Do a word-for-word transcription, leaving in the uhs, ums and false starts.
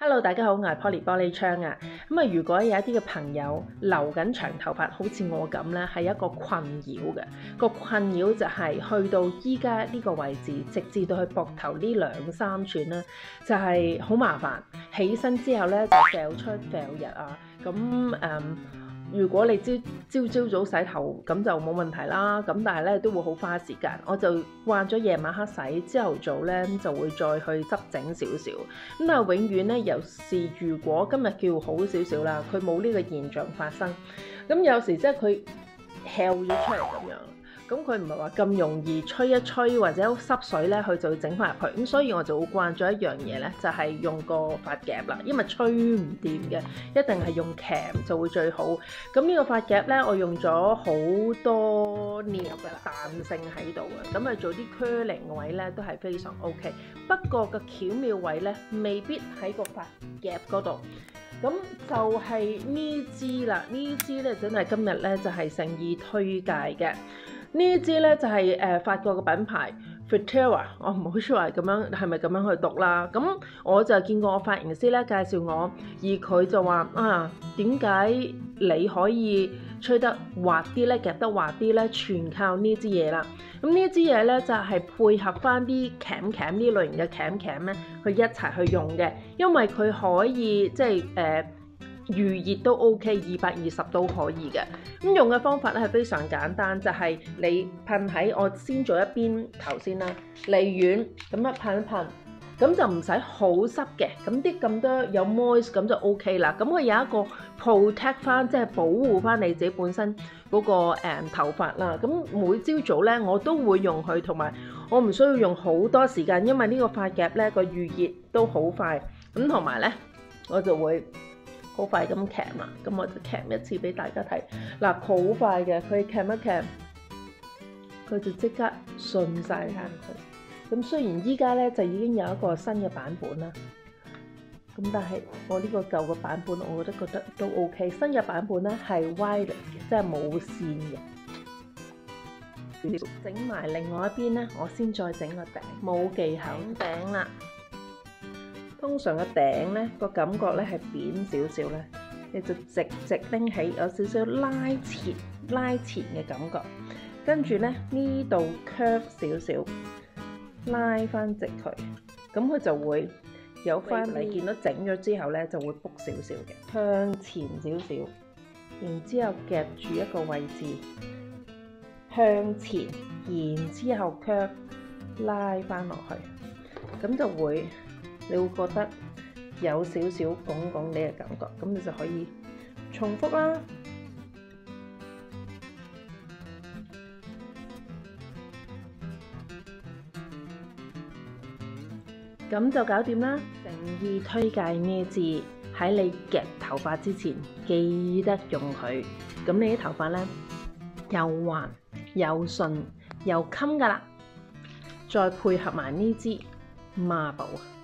Hello，大家好，我係 Poly 玻璃窗啊。咁啊，如果有一啲嘅朋友留緊長頭髮，好似我咁咧，係一個困擾嘅。個困擾就係去到依家呢個位置，直至到去膊頭呢兩三寸啦，就係、是、好麻煩。起身之後咧就掉出掉入啊，咁誒。嗯如果你朝朝朝早洗頭咁就冇問題啦，咁但係咧都會好花時間。我就慣咗夜晚黑洗，朝頭早咧就會再去執整少少。咁啊，永遠咧有時如果今日叫好少少啦，佢冇呢個現象發生。咁有時即係佢翹咗出嚟咁樣。咁佢唔係話咁容易吹一吹或者濕水咧，佢就會整翻入去。咁所以我就會慣咗一樣嘢咧，就係用個髮夾啦，因為吹唔掂嘅，一定係用鉗就會最好。咁呢個髮夾咧，我用咗好多年嘅彈性喺度嘅，咁啊做啲 curling 嘅位咧都係非常 OK。不過個巧妙位咧，未必喺個髮夾嗰度。咁就係呢支啦，呢支咧真係今日咧就係誠意推介嘅。呢支咧就係、是、誒、呃、法國嘅品牌 Friterra， 我唔好出嚟咁樣係咪咁樣去讀啦？咁我就見過我髮型師咧介紹我，而佢就話啊，點解你可以吹得滑啲咧，夾得滑啲咧，全靠呢支嘢啦。咁呢支嘢咧就係、是、配合翻啲鉗鉗呢類型嘅鉗鉗咧，去一齊去用嘅，因為佢可以即係誒。呃預熱都 OK， 二百二十都可以嘅。咁用嘅方法咧係非常簡單，就係、是、你噴喺我先做一邊頭先啦，離遠咁一噴一噴，咁就唔使好濕嘅。咁啲咁多有 moist 咁就 OK 啦。咁佢有一個 protect 翻，即係保護翻你自己本身嗰、那個誒、嗯、頭髮啦。咁每朝早咧我都會用佢，同埋我唔需要用好多時間，因為呢個髮夾咧個預熱都好快。咁同埋咧我就會好快咁鉗啦，咁我就鉗一次俾大家睇。嗱，好快嘅，佢鉗一鉗，佢就即刻順晒翻佢。咁雖然依家咧就已經有一個新嘅版本啦，咁但係我呢個舊嘅版本，我覺得覺得都 OK。新嘅版本咧係 wireless 嘅，即係冇線嘅。整埋另外一邊咧，我先再整個頂，冇技巧頂啦。通常嘅頂咧個感覺咧係扁少少咧，你就直直拎起，有少少拉前拉前嘅感覺。跟住咧呢度 curve 少少，拉翻直佢，咁佢就會有翻你見到整咗之後咧就會卜少少嘅，向前少少，然之後夾住一個位置，向前，然之後 curve 拉翻落去，咁就會。你會覺得有少少拱拱地嘅感覺，咁你就可以重複啦。咁就搞掂啦。誠意推介呢支，喺你夾頭髮之前記得用佢，咁你啲頭髮咧又滑又順又襟㗎喇，再配合埋呢支孖寶。